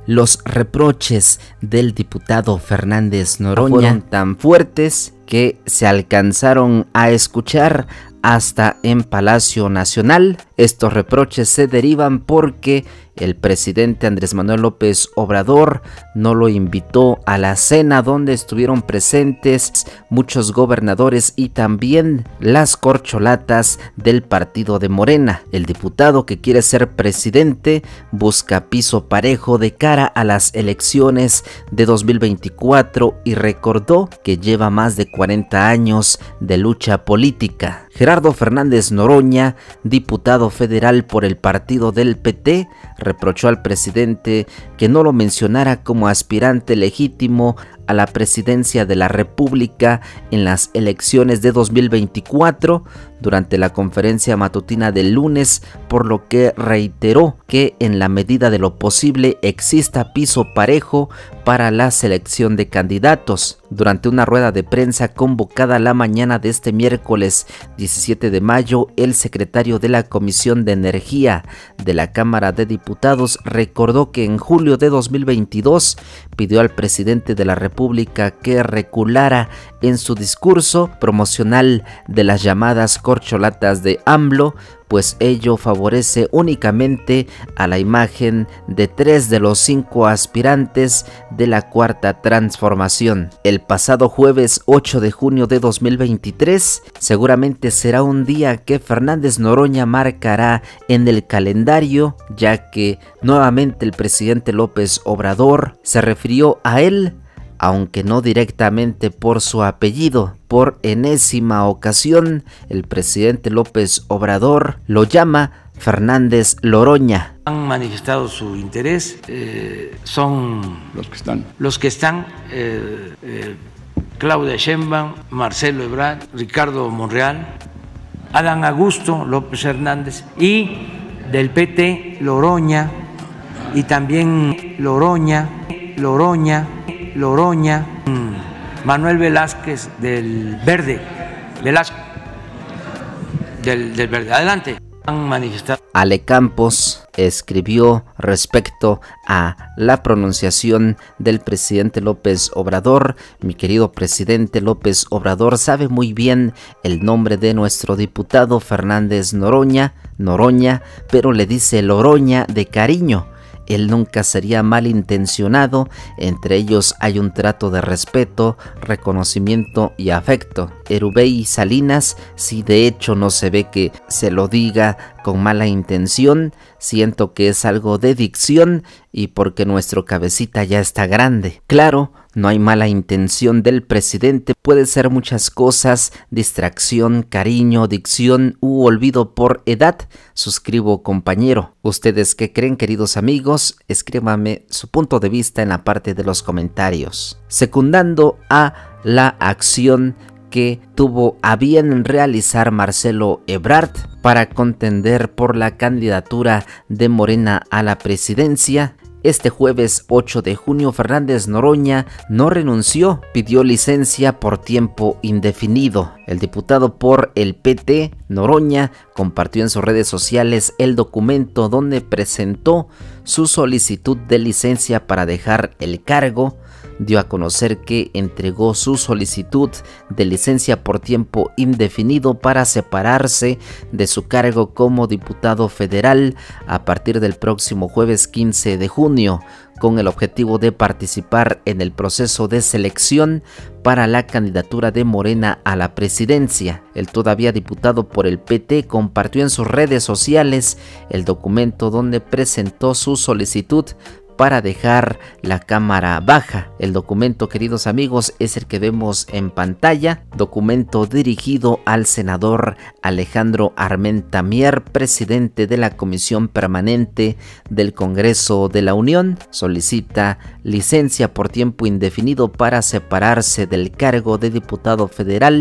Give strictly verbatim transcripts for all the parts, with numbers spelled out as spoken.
Los reproches del diputado Fernández Noroña fueron tan fuertes que se alcanzaron a escuchar hasta en Palacio Nacional. Estos reproches se derivan porque el presidente Andrés Manuel López Obrador no lo invitó a la cena donde estuvieron presentes muchos gobernadores y también las corcholatas del partido de Morena. El diputado que quiere ser presidente busca piso parejo de cara a las elecciones de dos mil veinticuatro y recordó que lleva más de cuarenta años de lucha política. Gerardo Fernández Noroña, diputado federal por el partido del P T, reprochó al presidente que no lo mencionara como aspirante legítimo a la presidencia de la República en las elecciones de dos mil veinticuatro durante la conferencia matutina del lunes, por lo que reiteró que en la medida de lo posible exista piso parejo para la selección de candidatos. Durante una rueda de prensa convocada la mañana de este miércoles diecisiete de mayo, el secretario de la Comisión de Energía de la Cámara de Diputados recordó que en julio de dos mil veintidós pidió al presidente de la República que reculara en su discurso promocional de las llamadas corcholatas de AMLO, pues ello favorece únicamente a la imagen de tres de los cinco aspirantes de la Cuarta Transformación. El pasado jueves ocho de junio de dos mil veintitrés seguramente será un día que Fernández Noroña marcará en el calendario, ya que nuevamente el presidente López Obrador se refirió a él, aunque no directamente por su apellido. Por enésima ocasión, el presidente López Obrador lo llama Fernández Loroña. Han manifestado su interés, eh, son los que están, los que están eh, eh, Claudia Sheinbaum, Marcelo Ebrard, Ricardo Monreal, Adán Augusto López Hernández y del P T Loroña, y también Loroña, Loroña, Loroña, Manuel Velázquez del Verde, Velázquez del, del Verde. Adelante. Han manifestado. Ale Campos escribió respecto a la pronunciación del presidente López Obrador: mi querido presidente López Obrador sabe muy bien el nombre de nuestro diputado Fernández Noroña, Noroña, pero le dice Loroña de cariño. Él nunca sería malintencionado, entre ellos hay un trato de respeto, reconocimiento y afecto. Erubey Salinas, si de hecho no se ve que se lo diga con mala intención, siento que es algo de dicción y porque nuestro cabecita ya está grande. Claro, no hay mala intención del presidente, puede ser muchas cosas: distracción, cariño, dicción u olvido por edad. Suscribo, compañero. ¿Ustedes qué creen, queridos amigos? Escríbame su punto de vista en la parte de los comentarios. Secundando a la acción que tuvo a bien realizar Marcelo Ebrard para contender por la candidatura de Morena a la presidencia, este jueves ocho de junio Fernández Noroña no renunció, pidió licencia por tiempo indefinido. El diputado por el P T, Noroña, compartió en sus redes sociales el documento donde presentó su solicitud de licencia para dejar el cargo. Dio a conocer que entregó su solicitud de licencia por tiempo indefinido para separarse de su cargo como diputado federal a partir del próximo jueves quince de junio, con el objetivo de participar en el proceso de selección para la candidatura de Morena a la presidencia. El todavía diputado por el P T compartió en sus redes sociales el documento donde presentó su solicitud para dejar la cámara baja. El documento, queridos amigos, es el que vemos en pantalla, documento dirigido al senador Alejandro Armenta Mier, presidente de la Comisión Permanente del Congreso de la Unión. Solicita licencia por tiempo indefinido para separarse del cargo de diputado federal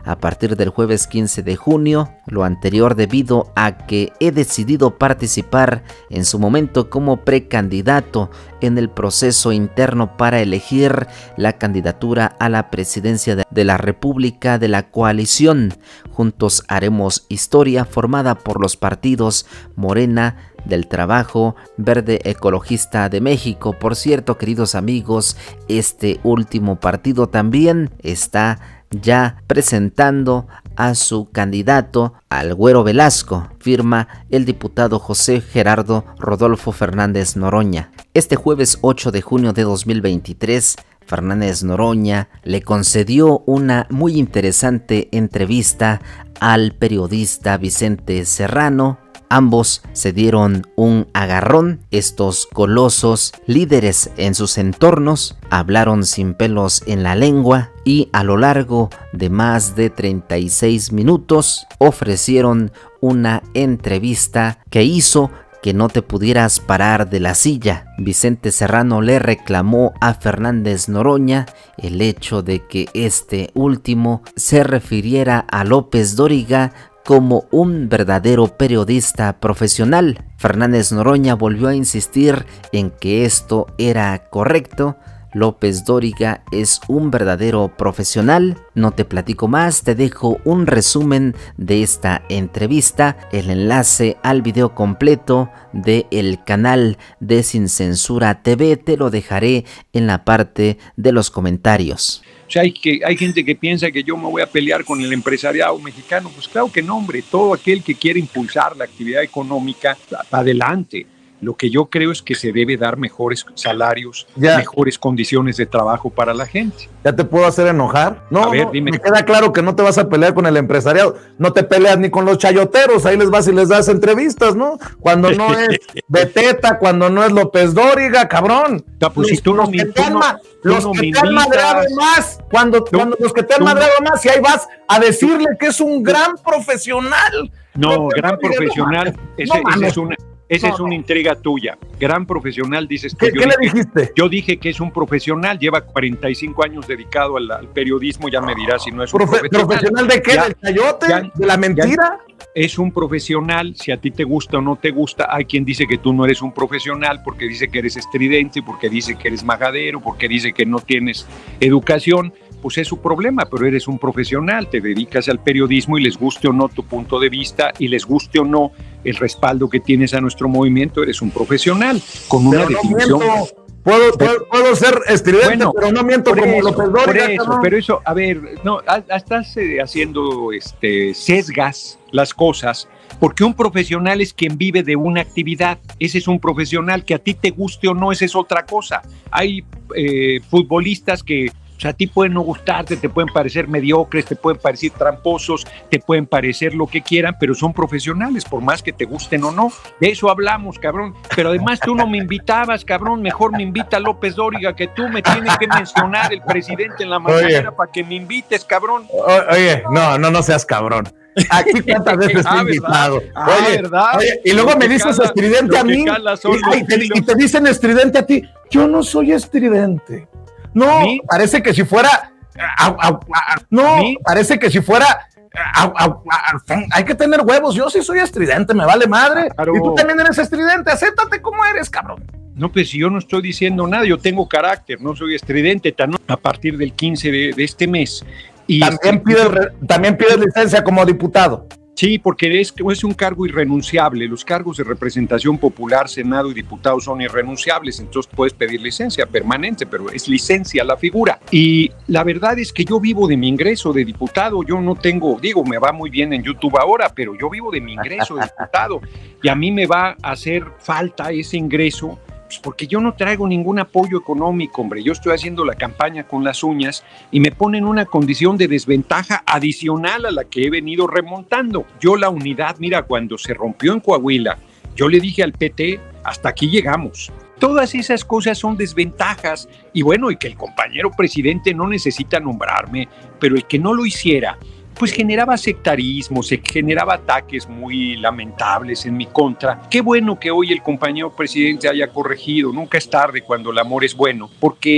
a partir del jueves quince de junio, lo anterior debido a que he decidido participar en su momento como precandidato en el proceso interno para elegir la candidatura a la presidencia de la República de la coalición. Juntos haremos historia, formada por los partidos Morena, del Trabajo, Verde Ecologista de México. Por cierto, queridos amigos, este último partido también está ya presentando a su candidato, al Güero Velasco, firma el diputado José Gerardo Rodolfo Fernández Noroña. Este jueves ocho de junio de dos mil veintitrés, Fernández Noroña le concedió una muy interesante entrevista al periodista Vicente Serrano. Ambos se dieron un agarrón. Estos colosos, líderes en sus entornos, hablaron sin pelos en la lengua y a lo largo de más de treinta y seis minutos ofrecieron una entrevista que hizo que no te pudieras parar de la silla. Vicente Serrano le reclamó a Fernández Noroña el hecho de que este último se refiriera a López Dóriga como un verdadero periodista profesional. Fernández Noroña volvió a insistir en que esto era correcto. López Dóriga es un verdadero profesional. No te platico más, te dejo un resumen de esta entrevista, el enlace al video completo del canal de Sin Censura T V, te lo dejaré en la parte de los comentarios. O sea, hay, que, hay gente que piensa que yo me voy a pelear con el empresariado mexicano. Pues claro que no, hombre. Todo aquel que quiere impulsar la actividad económica, adelante. Lo que yo creo es que se debe dar mejores salarios, ya. mejores condiciones de trabajo para la gente. ¿Ya te puedo hacer enojar? No, a ver, no, dime. Me queda claro que no te vas a pelear con el empresariado. No te peleas ni con los chayoteros. Ahí les vas y les das entrevistas, ¿no? Cuando no es Beteta, cuando no es López Dóriga, cabrón. No, pues los, si tú no, los que tú te han, no, los no que te han madrado más, cuando, tú, cuando los que te han tú, madrado más, y ahí vas a decirle que es un gran profesional. No, no gran profesional, no ese, no ese es una... Esa no, es una intriga tuya. Gran profesional, dices tú. ¿Qué, yo ¿qué dije, le dijiste? Yo dije que es un profesional, lleva cuarenta y cinco años dedicado al, al periodismo, ya me dirás si no es un Profe profesional. ¿Profesional de qué? Ya, ¿Del chayote? ya, ¿De la mentira? Ya, es un profesional, si a ti te gusta o no te gusta. Hay quien dice que tú no eres un profesional porque dice que eres estridente, porque dice que eres majadero, porque dice que no tienes educación. Pues es su problema, pero eres un profesional, te dedicas al periodismo y les guste o no tu punto de vista y les guste o no el respaldo que tienes a nuestro movimiento, eres un profesional con una pero definición. No puedo, puedo, puedo ser estridente, bueno, pero no miento como eso, López Dóriga. Por eso, ¿no? pero eso, a ver, no, estás eh, haciendo este, sesgas las cosas, porque un profesional es quien vive de una actividad. Ese es un profesional, que a ti te guste o no, esa es otra cosa. Hay eh, futbolistas que o sea, a ti pueden no gustarte, te pueden parecer mediocres, te pueden parecer tramposos, te pueden parecer lo que quieran, pero son profesionales, por más que te gusten o no. De eso hablamos, cabrón. Pero además tú no me invitabas, cabrón. Mejor me invita López Dóriga, que tú me tienes que mencionar el presidente en la mañana para que me invites, cabrón. Oye, no, no, no seas cabrón. Aquí cuántas veces te he invitado. Ah, oye, ¿verdad? Oye, y luego me dices cala, estridente a mí. Y, y, te, y te dicen estridente a ti. Yo no soy estridente. No, parece que si fuera. A, a, a, no, parece que si fuera. A, hay que tener huevos. Yo sí soy estridente, me vale madre. Claro. Y tú también eres estridente. Acéptate como eres, cabrón. No, pues si yo no estoy diciendo nada, yo tengo carácter, no soy estridente. A partir del quince de, de este mes. Y también, este, pides, también pides licencia como diputado. Sí, porque es, es un cargo irrenunciable. Los cargos de representación popular, Senado y diputados son irrenunciables, entonces puedes pedir licencia permanente, pero es licencia la figura. Y la verdad es que yo vivo de mi ingreso de diputado. Yo no tengo, digo, me va muy bien en YouTube ahora, pero yo vivo de mi ingreso de diputado y a mí me va a hacer falta ese ingreso, porque yo no traigo ningún apoyo económico, hombre. Yo estoy haciendo la campaña con las uñas y me ponen una condición de desventaja adicional a la que he venido remontando. Yo la unidad, mira, cuando se rompió en Coahuila, yo le dije al P T, hasta aquí llegamos. Todas esas cosas son desventajas y bueno, y que el compañero presidente no necesita nombrarme, pero el que no lo hiciera, pues generaba sectarismo, se generaba ataques muy lamentables en mi contra. Qué bueno que hoy el compañero presidente haya corregido, nunca es tarde cuando el amor es bueno, porque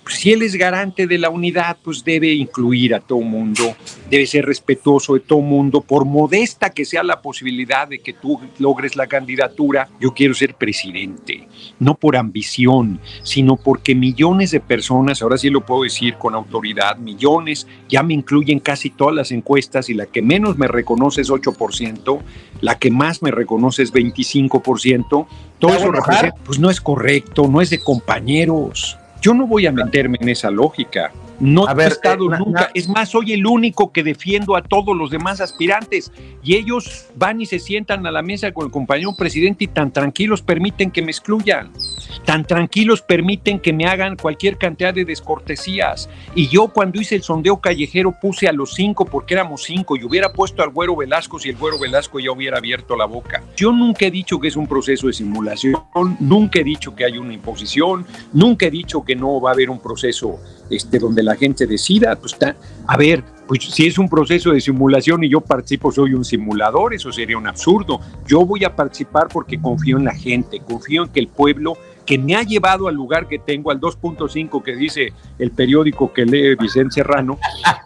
si él es garante de la unidad, pues debe incluir a todo mundo, debe ser respetuoso de todo mundo, por modesta que sea la posibilidad de que tú logres la candidatura. Yo quiero ser presidente, no por ambición, sino porque millones de personas, ahora sí lo puedo decir con autoridad, millones, ya me incluyen casi todas las encuestas, y la que menos me reconoce es ocho por ciento, la que más me reconoce es veinticinco por ciento, todo eso representa, pues no es correcto, no es de compañeros. Yo no voy a meterme en esa lógica. No he estado eh, nunca. Na, es más, soy el único que defiendo a todos los demás aspirantes. Y ellos van y se sientan a la mesa con el compañero presidente y tan tranquilos permiten que me excluyan. Tan tranquilos permiten que me hagan cualquier cantidad de descortesías. Y yo cuando hice el sondeo callejero puse a los cinco porque éramos cinco y hubiera puesto al Güero Velasco si el Güero Velasco ya hubiera abierto la boca. Yo nunca he dicho que es un proceso de simulación, nunca he dicho que hay una imposición, nunca he dicho que no va a haber un proceso este, donde la gente decida. Pues está, a ver, pues si es un proceso de simulación y yo participo, soy un simulador, eso sería un absurdo. Yo voy a participar porque confío en la gente, confío en que el pueblo que me ha llevado al lugar que tengo, al dos punto cinco que dice el periódico que lee Vicente Serrano.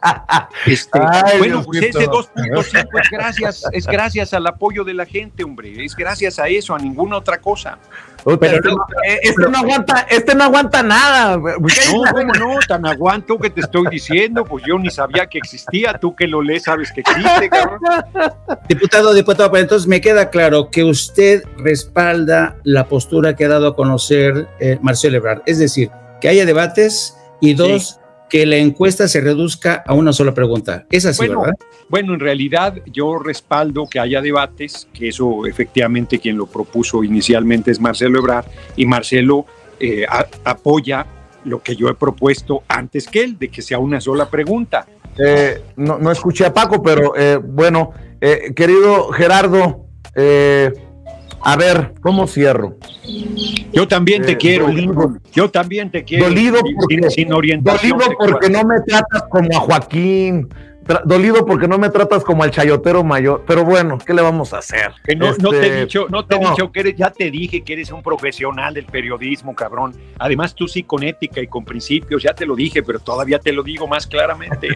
Este, Ay, bueno, pues ese dos punto cinco es gracias, es gracias al apoyo de la gente, hombre, es gracias a eso, a ninguna otra cosa. Pero este, este no aguanta, este no aguanta nada. No, ¿cómo no? Tan aguanto que te estoy diciendo, pues yo ni sabía que existía, tú que lo lees sabes que existe, cabrón. Diputado, diputado, pero entonces me queda claro que usted respalda la postura que ha dado a conocer eh, Marcelo Ebrard, es decir, que haya debates y dos, sí, que la encuesta se reduzca a una sola pregunta. Es así, bueno, ¿verdad? Bueno, en realidad yo respaldo que haya debates, que eso efectivamente quien lo propuso inicialmente es Marcelo Ebrard, y Marcelo eh, a, apoya lo que yo he propuesto antes que él, de que sea una sola pregunta. Eh, no, no escuché a Paco, pero eh, bueno, eh, querido Gerardo, eh, a ver, ¿cómo cierro? Yo también te eh, quiero, dolido, yo también te quiero. Dolido porque, sin, sin orientación dolido porque no me tratas como a Joaquín, dolido porque no me tratas como al chayotero mayor, pero bueno, ¿qué le vamos a hacer? Que no, este, no te he dicho, no te he no. dicho que eres, ya te dije que eres un profesional del periodismo, cabrón. Además tú sí con ética y con principios, ya te lo dije, pero todavía te lo digo más claramente.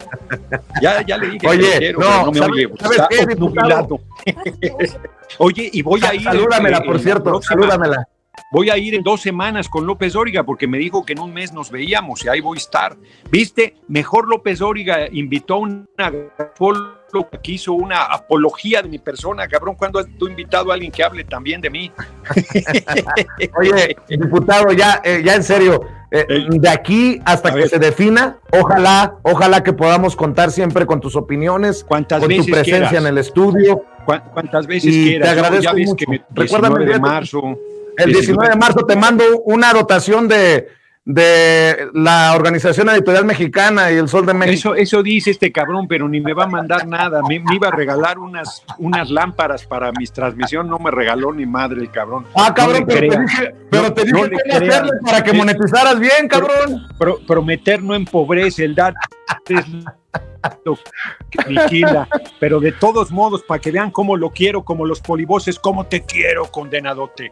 Ya, ya le dije. Oye, que quiero, no, no me ¿sabes, oye, ¿sabes está qué, diputado? Oye, y voy a ir. Salúdamela, en, por en cierto, próxima, salúdamela. Voy a ir en dos semanas con López Dóriga porque me dijo que en un mes nos veíamos y ahí voy a estar. ¿Viste? Mejor López Dóriga invitó a una que hizo una apología de mi persona, cabrón. ¿Cuándo has tú invitado a alguien que hable también de mí? Oye, diputado, ya, eh, ya en serio, eh, de aquí hasta a que ver. se defina, ojalá, ojalá que podamos contar siempre con tus opiniones, con tu presencia quieras. en el estudio. ¿Cuántas veces y quieras? Te agradezco ya ves mucho. Que me, Recuérdame diecinueve de marzo. El diecinueve de marzo te mando una dotación de, de la Organización Editorial Mexicana y el Sol de México. Eso, eso dice este cabrón, pero ni me va a mandar nada. Me, me iba a regalar unas, unas lámparas para mis transmisiones, no me regaló ni madre el cabrón. Ah, cabrón, no pero, te dije, pero no, te dije no cómo hacerle para que monetizaras bien, cabrón. Pro, pro, prometer no empobrece, el dar es lo que aniquila, pero de todos modos, para que vean cómo lo quiero, como los polivoces, cómo te quiero, condenadote.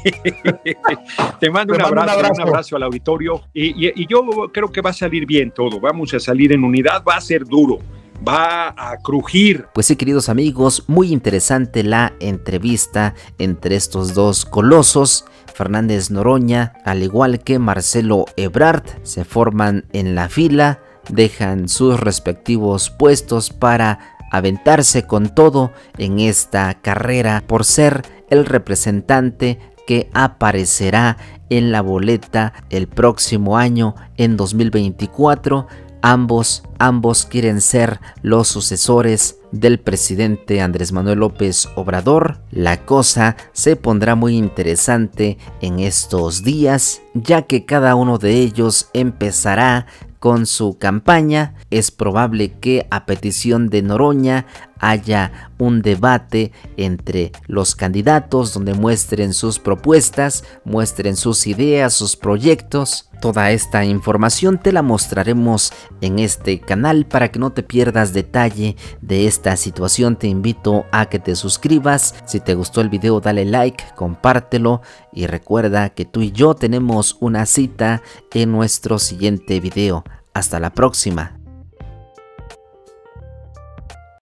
Te mando, un, mando abrazo, un, abrazo. un abrazo al auditorio y, y, y yo creo que va a salir bien todo, vamos a salir en unidad, va a ser duro, va a crujir. Pues sí, queridos amigos, muy interesante la entrevista entre estos dos colosos. Fernández Noroña, al igual que Marcelo Ebrard, se forman en la fila, dejan sus respectivos puestos para aventarse con todo en esta carrera por ser el representante que aparecerá en la boleta el próximo año en dos mil veinticuatro. Ambos, ambos quieren ser los sucesores del presidente Andrés Manuel López Obrador. La cosa se pondrá muy interesante en estos días, ya que cada uno de ellos empezará con su campaña. Es probable que a petición de Noroña haya un debate entre los candidatos donde muestren sus propuestas, muestren sus ideas, sus proyectos. Toda esta información te la mostraremos en este canal para que no te pierdas detalle de esta situación. Te invito a que te suscribas. Si te gustó el video, dale like, compártelo y recuerda que tú y yo tenemos una cita en nuestro siguiente video. Hasta la próxima.